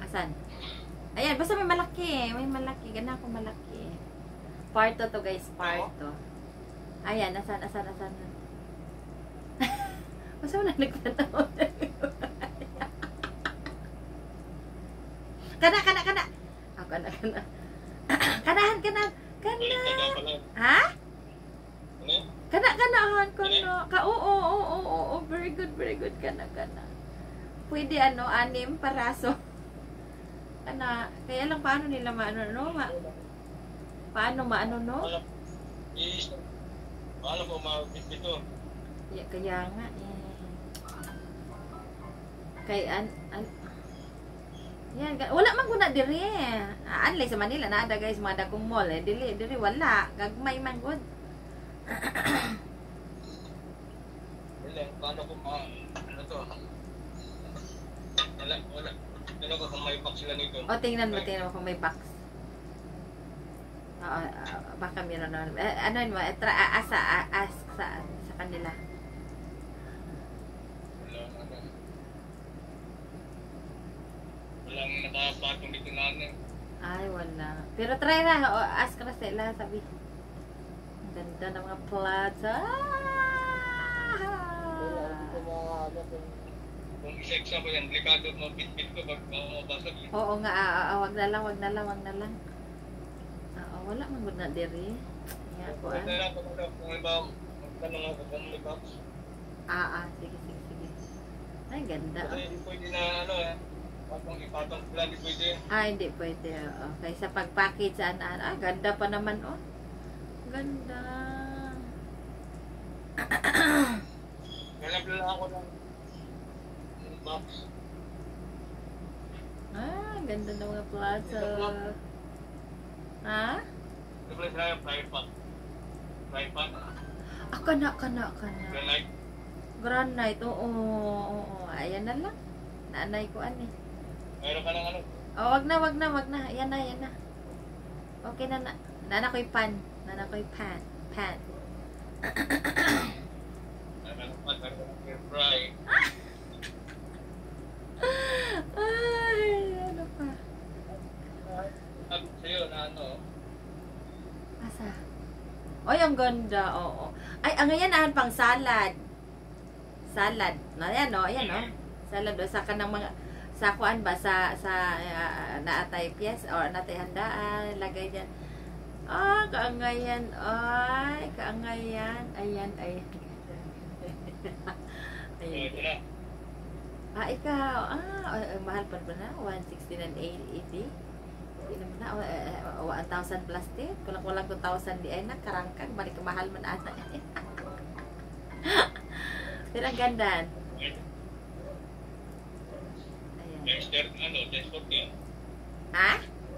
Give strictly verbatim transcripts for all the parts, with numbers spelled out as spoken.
Asan? Ayan, basta may malaki. May malaki. Gana ako malaki. Parto to guys. Parto. Ayan, asan, asan, asan. Basta mo na nagpataw. Kana, kana, kana. Oh, kana, kana. Kanahan, kana. Kana. Ha? Kana, kanahan, kana. Ka, oo, oo, oo, oo. Very good, very good. Kana, kana. Pwede ano, anim paraso. Kana, kaya lang paano nila maano, no? Ma paano maano, no? Paano mo mabit ito? Yeah, kaya nga eh. Kay an, an yan, wala man guna diri eh. Ah, anlay sa Manila na ada guys mga dakong mall eh. Dili, diri wala. Gagmay man gud. Wala, paano ko ma ano to? Wala, wala. Ano ko kung may box sila nito? O tingnan mo, tingnan mo kung may box. Oo, uh, baka meron naman. Uh, ano yun mo? Tra, uh, asa, uh, as, sa, sa kanila. Wala, ano. Walang nakapatong dito namin. Ay, wala. Pero try na. O, ask ka na sila, sabi. Ang ganda ng mga plaza. Kung isa-isa ko yan, delikado mo, bit-bit ko pag mabasag. Oo nga, ah, ah, wag na lang, wag na lang, wag na lang. Ah, wala man gud na diri. Ya ko ah. Kung ako kung iba, magtanong ako kung may box. Ah, ah, sige, sige, sige. Ay, ganda. Kasi hindi pwede na ano eh. Patong ipatong sila, hindi pwede. Ah, hindi pwede. Okay, sa pag-package saan, ah, ganda pa naman oh. Ganda. Nalabla ako ng box. Ah, ganda ng mga plaza. Ha? Nalabla sila yung private pack. Private pack. Ah, kana, kana, kana. Granite. Granite, oo, oo, oo. Ayan na lang. Nanay ko ani. Mayroon ka ng ano? Oh, wag na, wag na, wag na. Ayan na, ayan na. Okay na na. Nana ko'y pan. Nana ko'y pan. Pan. Mayroon ka ng air fry. Ay, ano pa? Sabi sa'yo na ano? Asa? Oy, ang ganda, oo. Ay, ang ngayon ahan pang salad. Salad. No, ayan, no, ayan, no. Salad, o, sa kanang mga, sa kuan ba, sa, sa, uh, naatay piyes, or naatay handaan, lagay dyan. Ah, kaangayan, ay, kaangayan. Ayan, ayan. Ayan. Ito na. Ah, ikaw, ah, uh, mahal pa ba na? one sixty and eighty? Hindi naman na, uh, one thousand plus din. Kulang kulang two thousand di ay na, karangkang, balik mahal man ata. Pero ang ganda. Ayan. Dexter, ano, Dexter yan. Ha?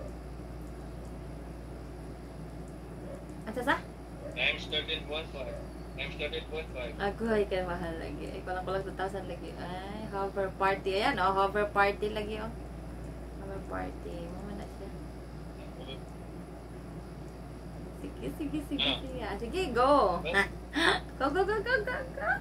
Ano sa? Times thirteen point five. Times thirteen point five. Agoy, kaya mahal lagi. Ay, kulang kulang two thousand lagi. Ay, hover party. Ayan, oh, hover party lagi, oh. Hover party. Mama na siya. Sige, sige, sige, Ah. sige. Ah, sige, go. Go. Go, go, go, go, go, go.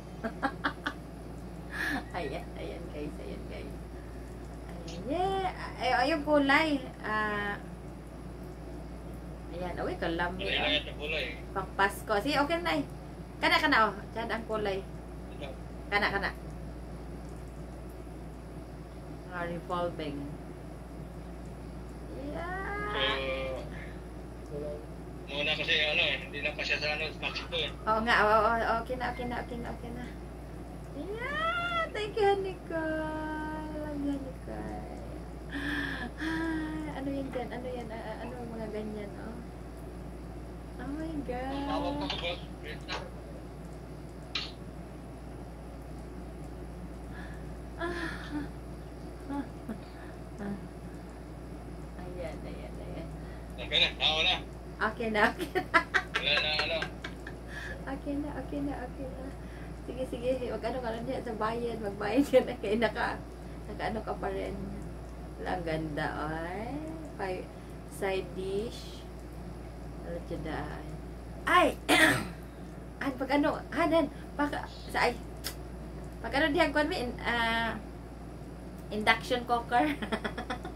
Ayan, ayan guys, ayan guys. Ayan, yeah. Ay, ay, yung kulay. Ah, ayan, uy, kalami. Wala Ah. na yung kulay. Pang Pasko. Sige, okay na eh. Kana, kana, oh. Diyan ang kulay. Ito. Kana, kana. Ah, revolving. Yeah. So, muna kasi ano eh, hindi na kasi sa ano, box ito eh. Oo nga, oo, oo, okay na, okay na, okay na, okay na. Yeah, thank you, Nicole. Love you, Nicole. Ah, ano yan dyan? Ano yan? Ah, ano yung mga ganyan, oh? Oh my Tawag ko God. ko boss. Wait lang. Ah. Ah. Ayan, ayan, ayan. Okay na, tao na. Okay na, okay na. Wala na ano. Okay na, okay na, okay na. Sige, sige. Wag ano ka lang dyan sa bayad. Magbayad ka na. Kaya naka, naka ano ka pa rin. Ang ganda, ay. Five, side dish. Ano siya daan? Ay! Ay, pag ano, hanan, pag, sa ay, pag ano diyan, kung uh, induction cooker.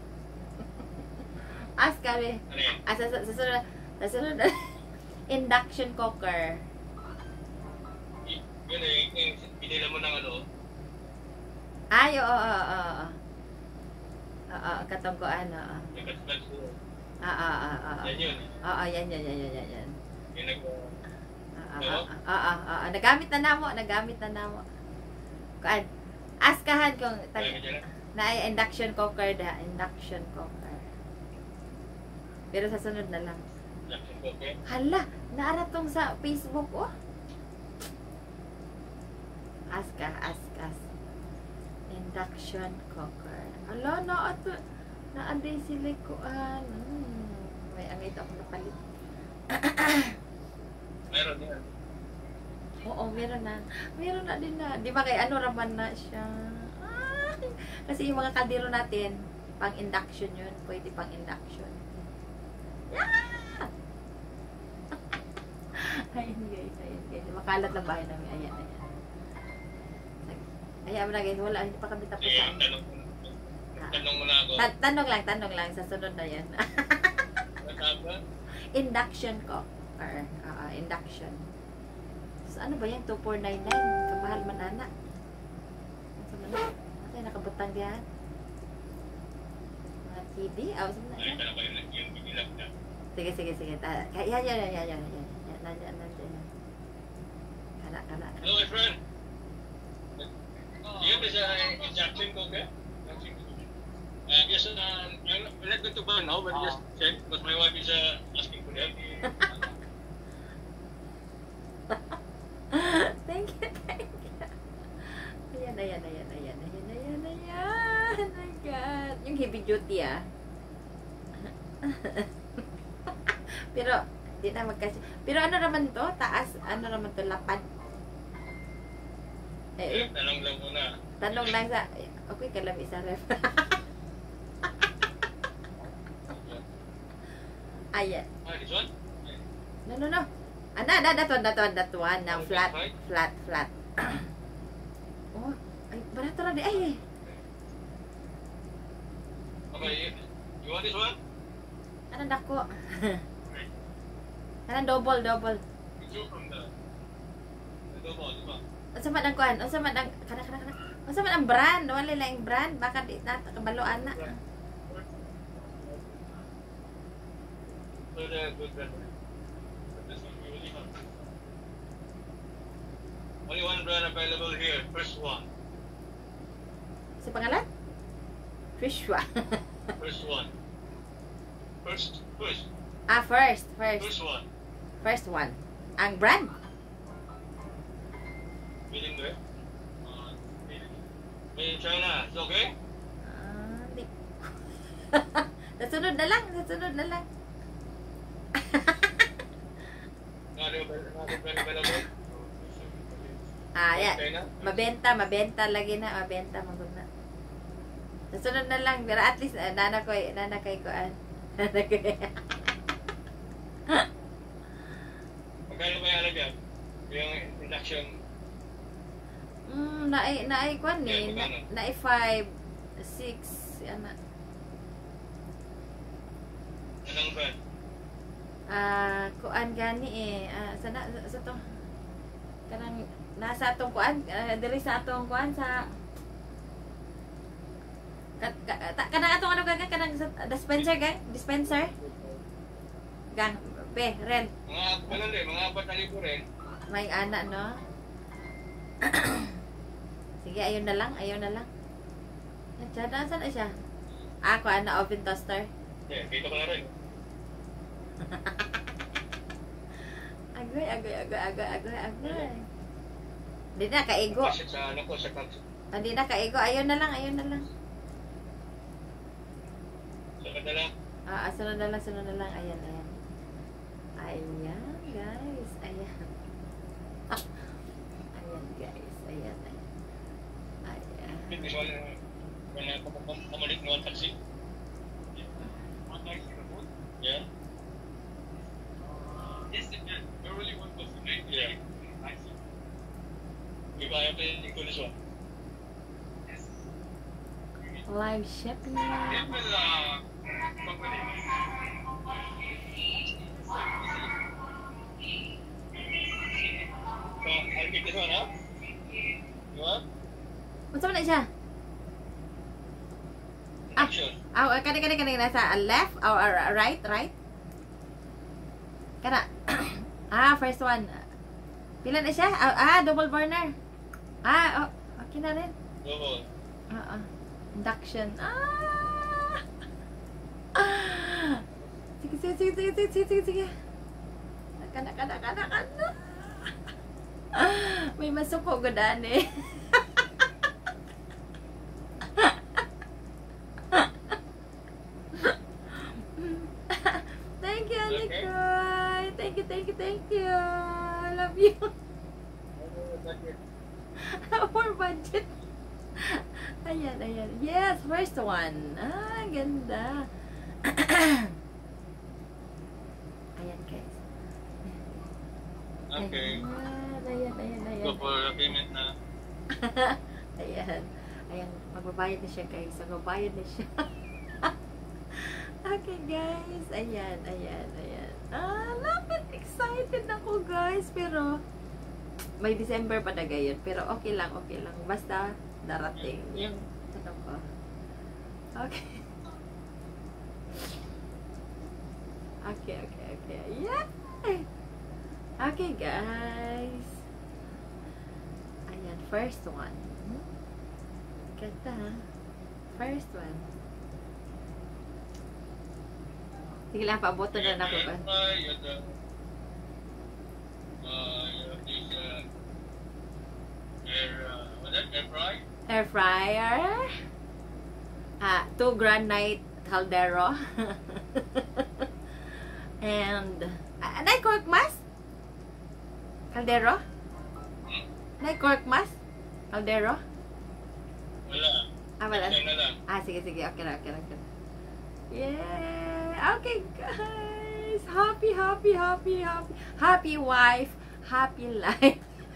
Ask kami. Ano yan? Ah, sa, sa, sa sunod, sa sunod, induction cooker. Y- Yun eh, yung pinila mo ng ano. Ay, oo, oo, oo, oo. Oo, katungkuan, oo. Yung katulad ko. Oo, oo, oo. Yan yun. Oo, yan, yan, yan, yan, yan, yan. Yung nag... Oo, oo, oo, oo. Nagamit na namo, nagamit na namo. Kuan, askahan kung tag, Kaya dyan na. na ay induction cooker da, induction cooker. Pero sa sunod na lang. Induction cooker. Hala, naara tong sa Facebook, oh. Aska, askas. Induction cooker. Ala, na ato. Naaday sila kuan. Hmm. May angit ako napalit. Meron yan. Oo, meron na. Meron na din na. Di ba kay ano raman na siya? Ah, kasi yung mga kaldero natin, pang induction yun. Pwede pang induction. Yeah! Ayun guys, ayun guys. Makalat lang bahay namin. Ayan, ayan. Ayan mo na guys, wala. Hindi pa kami tapos Eh, sa tanong, tanong mo na ako. Ta- tanong lang, tanong lang. Sa sunod na yan. Ano tawag ba? Induction cooker. Oo, induction. So, ano ba yan? two four nine nine. Kamahal man anak. Ano man na? Ano yung nakabutang diyan? Mga T V? Oh, saan na Ay, yan? tanong ko yung yung bigilap na. Sige, sige, sige. Ta- Yan, yan, yan, yan, yan, yan. Yan, nandiyan, nandiyan. Kana, kana, kana. Hello, my friend. You have this uh, induction cooker? Induction cooker. Uh, yes, uh, I'm I'm not going to buy now, but just check because my wife is uh, asking for that. Thank you, thank you. Ayan, ayan, ayan, ayan, ayan, ayan, ayan. Oh my God. Yung heavy duty, ah. Pero, di na magkasi. Pero ano naman to? Taas, ano naman to? Lapad. Eh, Eh, tanong lang muna. tanong lang sa, okay, kalami sa ref. Ayan. Ah, this one? No, no, no. Ano, that, that one, that one, that one. Now, flat, flat, flat. Oh, ay, barato na di. Ay, ay. Okay, you, you want this one? Ano dako? Kanang double, double. You choose from the the double, di ba? Unsa man ang kuan? Unsa man ang kana kana kana? Unsa man ang brand? Wala lang brand, baka di na kabaloan na. So the good brand. But this one we only have. Only one brand available here. First one. Sa pangalan? Fishwa. First one. First, first, Ah, first, first. first one. First one. Ang brand? Made in where? Uh, made in China. It's okay? Ah, di. Sa sunod na lang, sa sunod na lang. Not available. Not available. Ah, yan. China? Mabenta, mabenta lagi na, mabenta magud na. Sa sunod na lang, pero at least uh, nana ko, nana kay kuan. Nana ko. Magkano ba yung halaga? Yung induction. Mm, naay naay kuan ni, na, Yeah, naay five, six, ana. Anong brand? Ah, kuan gani eh. Ah, sana sa, sa to. Kanang nasa atong kuan, uh, diri sa atong kuan sa kat, ka, ta, kanang atong ano gang kanang sa dispenser gang, dispenser. Gang, be, rent. Mga, ganun din, mga apat na libo rin. May ana no. Sige, ayun na lang, ayun na lang. Diyan na saan na siya? Ah, kuan na oven toaster. Yeah, dito ko na rin. Agoy, agoy, agoy, agoy, agoy, agoy. Hindi na, kaigo. Kasi sa ano ko, sa tax. Hindi na, kaigo. Ayun na lang, ayun na lang. Sa kadala. Ah, ah, sunod na lang, sunod na lang. Ayan, ayan. Ayan, guys. Ayan. Ayan, guys. Ayan, ayan. Ayan. This one, when I pamalit mo ang taxi. One taxi na po? Yeah. Yes, you really want to see. Yeah. I see. If I have to include this one. Live shipping. It will, uh, company. So, I'll pick this one up. You want? Unsa man na siya? Ah, Action. ah, kani kani kani nasa left or uh, right, right? Kana. Ah, first one. Pila na siya? Ah, ah, double burner. Ah, oh, okay na rin. Double. Ah, ah. Induction. Ah! Ah! Sige, sige, sige, sige, sige, sige, sige, sige. Kana, kana, kana, kana. May masuko godan eh. Thank you, Nicole. Thank you, thank you, thank you. I love you. More budget. Ayan, ayan. Yes, first one. Ah, ganda. Ayan, guys. Okay. Ayan, ayan, ayan, ayan. Go for the payment na. Ayan. Ayan, magbabayad na siya, guys. Magbabayad na siya. Okay, guys. Ayan, ayan, ayan. Ah, lapit. Excited ako, guys. Pero, may December pa na gayon. Pero, okay lang, okay lang. Basta, darating. Yung, ano ko. Okay. Okay, okay, okay. Yeah! Okay, guys. Ayan, first one. Ganda, ha? First one. Sige lang, paaboto na na ako ba? Uh, you have the, uh, you have this, uh, air, uh, what's that, air fry? Air fryer. Ah, two granite caldero. And, ah, nay cork mas? Caldero? Hmm? Nay cork mas? Caldero? Wala. Ah, wala. Next time na lang. Ah, sige, sige. Okay lang, okay lang. Okay lang. Yeah! Okay, guys! Happy, happy, happy, happy. Happy wife, happy life.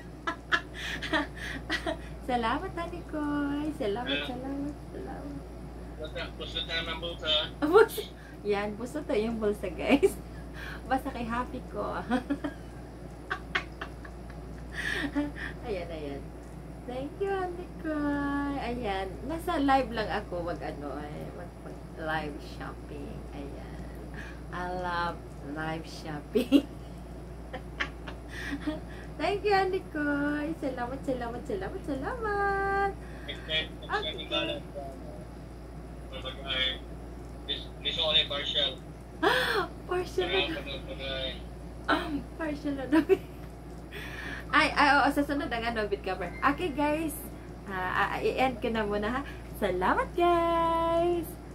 Salamat, Nanay Koy. Salamat, salamat, salamat. Pusot na naman bulsa. Bus- Yan, buso to yung bulsa, guys. Basta kay happy ko. Ayan, ayan. Thank you, Nanay Koy. Ayan. Nasa live lang ako mag ano eh. Mag, mag live shopping. Ayan. I love live shopping. Thank you, Nanay Koy. Salamat, salamat, salamat, salamat. Next time, next time Okay. yung balance. Pagkakay, this, this only partial. Partial Kaya na. pagkakay, Partial na daw. Ay, ay, oo, sa sunod ang ano, bit cover. Okay, guys. Ah, ah, i-end ko na muna, ha. Salamat, guys.